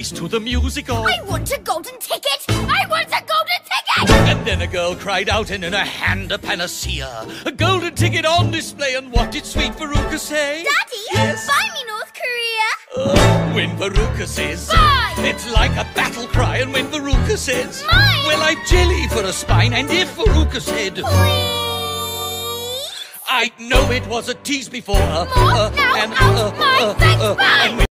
to the musical. I want a golden ticket! I want a golden ticket! And then a girl cried out, and in her hand a panacea, a golden ticket on display. And what did sweet Veruca say? Daddy, yes? Buy me North Korea! When Veruca says Buy! It's like a battle cry. And when Veruca says Mine! Well, I've jelly for a spine. And if Veruca said Please! I'd know it was a tease before More now out my thanks, bye!